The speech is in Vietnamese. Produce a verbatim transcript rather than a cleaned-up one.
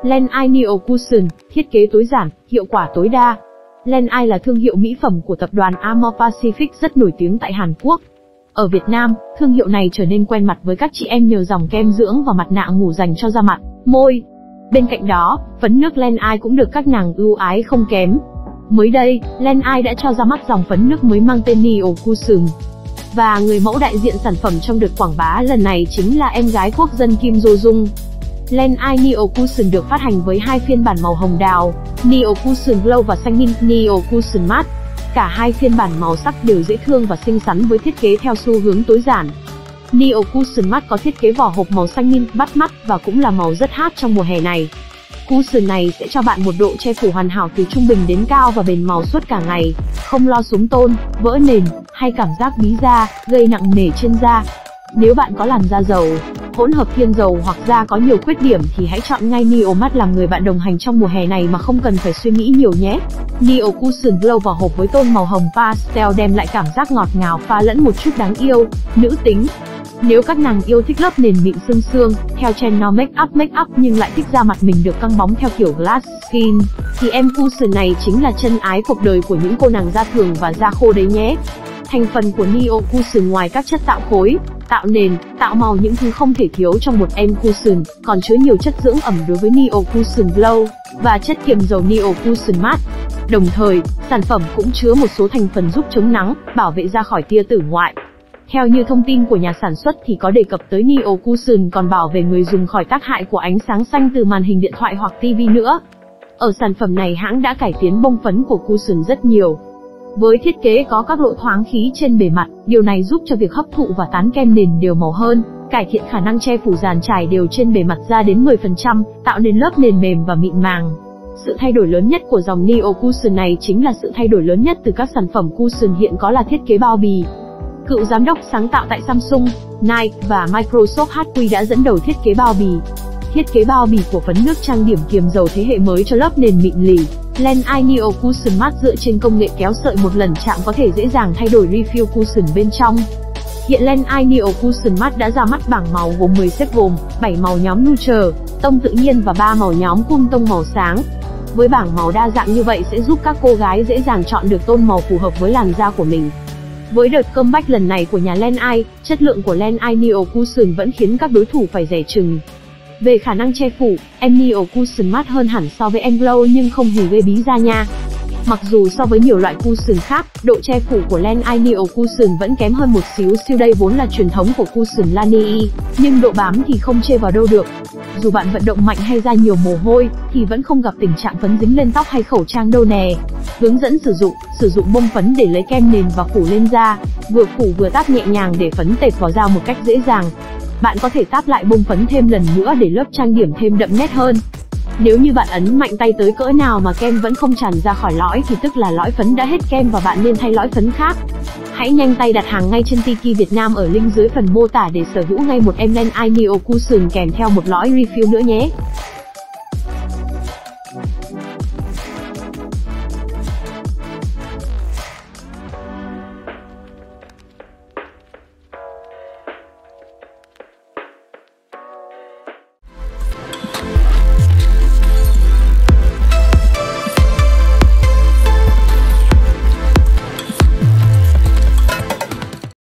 Leneye Neo Cushion, thiết kế tối giản, hiệu quả tối đa. Leneye là thương hiệu mỹ phẩm của tập đoàn Amore Pacific rất nổi tiếng tại Hàn Quốc. Ở Việt Nam, thương hiệu này trở nên quen mặt với các chị em nhờ dòng kem dưỡng và mặt nạ ngủ dành cho da mặt, môi. Bên cạnh đó, phấn nước Leneye cũng được các nàng ưu ái không kém. Mới đây, Leneye đã cho ra mắt dòng phấn nước mới mang tên Neo Cushion. Và người mẫu đại diện sản phẩm trong đợt quảng bá lần này chính là em gái quốc dân Kim Jo Jung. Leneye Neo Cushion được phát hành với hai phiên bản màu hồng đào, Neo Cushion Glow và xanh mint Neo Cushion Matte. Cả hai phiên bản màu sắc đều dễ thương và xinh xắn với thiết kế theo xu hướng tối giản. Neo Cushion Matte có thiết kế vỏ hộp màu xanh mint bắt mắt và cũng là màu rất hot trong mùa hè này. Cushion này sẽ cho bạn một độ che phủ hoàn hảo từ trung bình đến cao và bền màu suốt cả ngày, không lo xuống tôn, vỡ nền hay cảm giác bí da, gây nặng nề trên da. Nếu bạn có làn da dầu, hỗn hợp thiên dầu hoặc da có nhiều khuyết điểm thì hãy chọn ngay Neo Matte làm người bạn đồng hành trong mùa hè này mà không cần phải suy nghĩ nhiều nhé. Neo Cushion Glow vỏ hộp với tông màu hồng pastel đem lại cảm giác ngọt ngào pha lẫn một chút đáng yêu, nữ tính. Nếu các nàng yêu thích lớp nền mịn sương sương, theo trend no make up make up nhưng lại thích da mặt mình được căng bóng theo kiểu glass skin, thì em Cushion này chính là chân ái cuộc đời của những cô nàng da thường và da khô đấy nhé. Thành phần của Neo Cushion ngoài các chất tạo khối, tạo nền, tạo màu những thứ không thể thiếu trong một em Cushion, còn chứa nhiều chất dưỡng ẩm đối với Neo Cushion Glow và chất kiềm dầu Neo Cushion Matte. Đồng thời, sản phẩm cũng chứa một số thành phần giúp chống nắng, bảo vệ da khỏi tia tử ngoại. Theo như thông tin của nhà sản xuất thì có đề cập tới Neo Cushion còn bảo vệ người dùng khỏi tác hại của ánh sáng xanh từ màn hình điện thoại hoặc tivi nữa. Ở sản phẩm này hãng đã cải tiến bông phấn của Cushion rất nhiều. Với thiết kế có các lỗ thoáng khí trên bề mặt, điều này giúp cho việc hấp thụ và tán kem nền đều màu hơn, cải thiện khả năng che phủ dàn trải đều trên bề mặt da đến mười phần trăm, tạo nên lớp nền mềm và mịn màng. Sự thay đổi lớn nhất của dòng Neo Cushion này chính là sự thay đổi lớn nhất từ các sản phẩm Cushion hiện có là thiết kế bao bì. Cựu giám đốc sáng tạo tại Samsung, Nike và Microsoft hát quy đã dẫn đầu thiết kế bao bì. Thiết kế bao bì của phấn nước trang điểm kiềm dầu thế hệ mới cho lớp nền mịn lì. Leneye Neo Cushion Matte dựa trên công nghệ kéo sợi một lần chạm có thể dễ dàng thay đổi refill cushion bên trong. Hiện Leneye Neo Cushion Matte đã ra mắt bảng màu gồm mười set gồm bảy màu nhóm Neutral, tông tự nhiên và ba màu nhóm Cool tông màu sáng. Với bảng màu đa dạng như vậy sẽ giúp các cô gái dễ dàng chọn được tông màu phù hợp với làn da của mình. Với đợt comeback lần này của nhà Leneye, chất lượng của Leneye Neo Cushion vẫn khiến các đối thủ phải dè chừng. Về khả năng che phủ, em Neo Cushion Matte hơn hẳn so với em Glow nhưng không hề gây bí da nha. Mặc dù so với nhiều loại cushion khác, độ che phủ của Leneye Neo Cushion vẫn kém hơn một xíu siêu đây vốn là truyền thống của cushion Laneige, nhưng độ bám thì không chê vào đâu được. Dù bạn vận động mạnh hay ra nhiều mồ hôi, thì vẫn không gặp tình trạng phấn dính lên tóc hay khẩu trang đâu nè. Hướng dẫn sử dụng, sử dụng bông phấn để lấy kem nền và phủ lên da, vừa phủ vừa táp nhẹ nhàng để phấn tệt vào da một cách dễ dàng. Bạn có thể táp lại bông phấn thêm lần nữa để lớp trang điểm thêm đậm nét hơn. Nếu như bạn ấn mạnh tay tới cỡ nào mà kem vẫn không tràn ra khỏi lõi thì tức là lõi phấn đã hết kem và bạn nên thay lõi phấn khác. Hãy nhanh tay đặt hàng ngay trên Tiki Việt Nam ở link dưới phần mô tả để sở hữu ngay một em Leneye Neo Cushion kèm theo một lõi refill nữa nhé.